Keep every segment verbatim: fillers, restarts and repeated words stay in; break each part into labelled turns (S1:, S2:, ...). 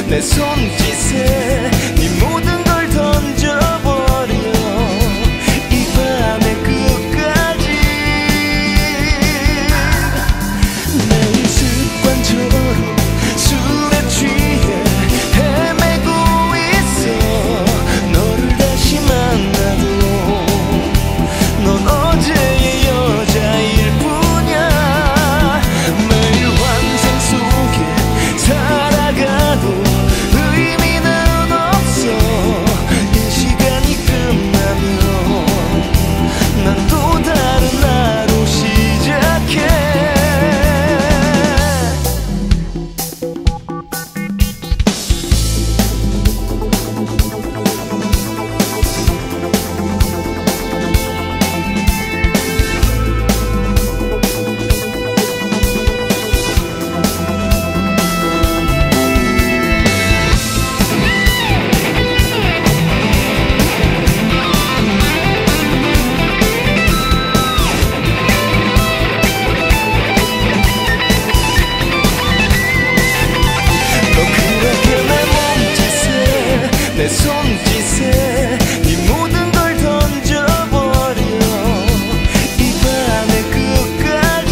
S1: 내 손짓에 네 모든 걸 던져버려 이 밤의 끝까지 매일 습관처럼 술에 취해 헤매고 있어 너를 다시 만나도 넌 어제의 여자일 뿐이야 매일 환상 속에 살아가도 의미는 없어 이 시간이 끝나면 난 또 다른 하루 시작해 내 손짓에 네 모든 걸 던져버려 이 밤의 끝까지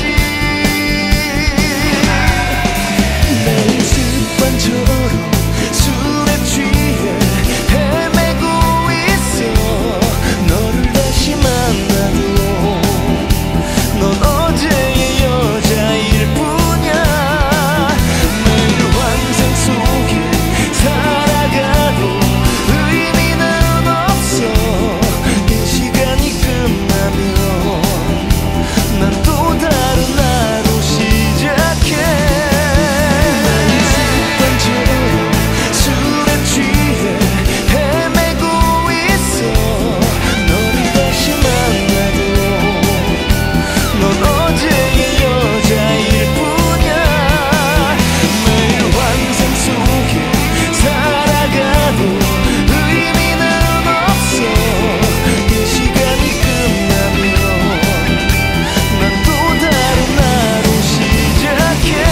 S1: 매일 습관처럼 술에 취해 헤매고 있어 너를 다시 만나도 넌 어제의 여자일 뿐이야 매일 환상 속에 살아가도 의미는 없어 이 시간이 끝나면 난 또 다른 하루 시작해 매일 습관처럼 술에 취해 헤매고 있어 너를 다시 만나도 넌 어제의 여자일 뿐이야 매일 환상 속에 살아가도 의미는 없어 이 시간이 끝나면 난 또 다른 하루 시작해